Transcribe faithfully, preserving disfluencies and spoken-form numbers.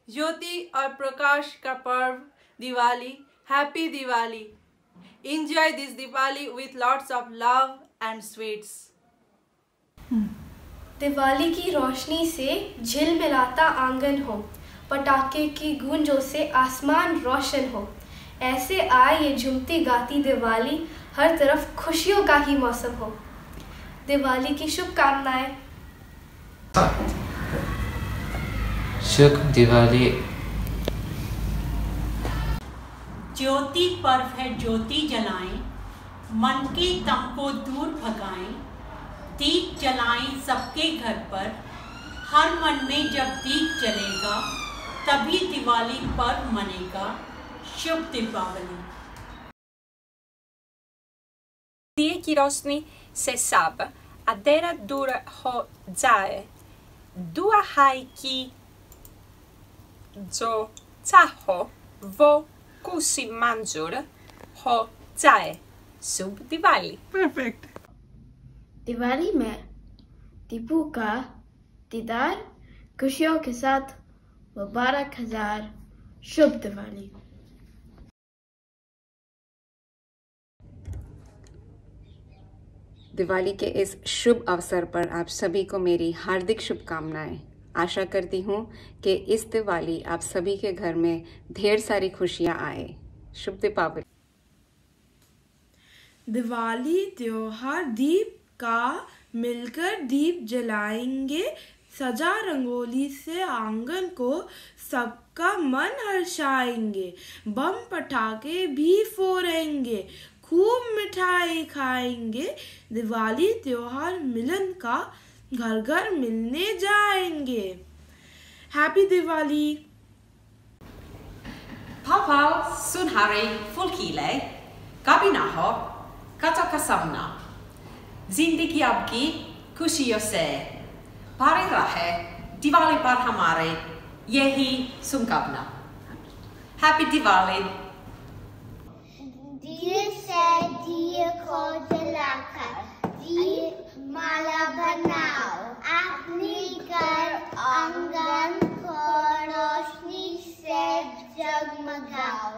ज्योति और प्रकाश का पर्व Diwali. Happy Diwali. Enjoy this Diwali with lots of love and sweets. Diwali की रोशनी से झिलमिलाता आंगन हो, पटाखे की गूंजों से आसमान रोशन हो। ऐसे आए ये झूमती गाती दिवाली, हर तरफ खुशियों का ही मौसम हो। दिवाली की शुभकामनाएं। शुभ दिवाली। ज्योति पर्व है, ज्योति जलाएं, मन के तम को दूर भगाएं। दीप जलाएं सबके घर पर, हर मन में जब दीप जलेगा तभी दिवाली पर्व मनेगा। शुभ दीपावली। दिए की रोशनी से सब अंधेरा दूर हो जाए। दुआ है कि जो चाहो वो खुशी मंजूर हो जाए। शुभ दिवाली। परफेक्ट। दिवाली में दीपों का दीदार, खुशियों के साथ मुबारक हजार। शुभ दिवाली। दिवाली के इस शुभ अवसर पर आप सभी को मेरी हार्दिक शुभकामनाएं। आशा करती हूँ कि इस दिवाली आप सभी के घर में ढेर सारी खुशियाँ आए। शुभ दीपावली। दिवाली त्योहार दीप का मिलकर दीप जलाएंगे, सजा रंगोली से आंगन को सबका मन हर्षाएंगे। बम पटाखे भी फोड़ेंगे, खूब मिठाई खाएंगे। दिवाली त्योहार मिलन का, घर घर मिलने जाएंगे। Happy Diwali. Pau-pau sun hari full kile, kabinaho, kata kasamna. जिंदगी आपकी खुशियों से भरी रहे। दिवाली पर हमारे यही शुभकामना। हैप्पी दिवाली। दिए से दिए को जलाकर दिए माला बनाओ, अपने घर आंगन को रोशनी से जगमगाओ।